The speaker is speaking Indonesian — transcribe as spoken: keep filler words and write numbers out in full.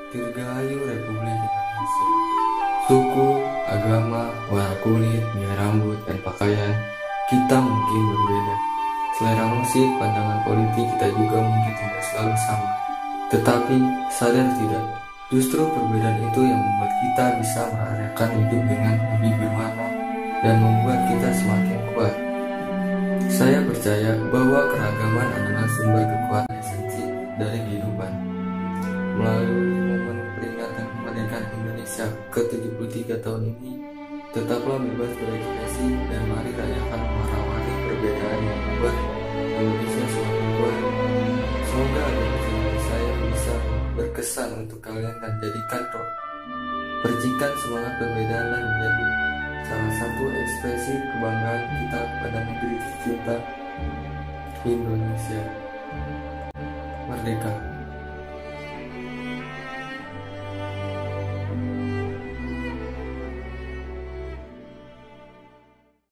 Dirgahayu Republik Indonesia. Suku, agama, warna kulit, gaya rambut, dan pakaian kita mungkin berbeda. Selera musik, pandangan politik kita juga mungkin tidak selalu sama. Tetapi, sadar tidak, justru perbedaan itu yang membuat kita bisa merayakan hidup dengan lebih bermakna dan membuat kita semakin kuat. Saya percaya bahwa keragaman adalah sumber kekuatan esensi dari kehidupan. Melalui momen peringatan kemerdekaan Indonesia ke tujuh puluh tiga tahun ini, tetaplah bebas berekspresi dan mari rayakan warawari perbedaan yang membuat Indonesia semakin kuat. Semoga acara saya bisa berkesan untuk kalian dan jadikan roh percikan semangat perbedaan dan menjadi salah satu ekspresi kebanggaan kita kepada negeri kita Indonesia merdeka.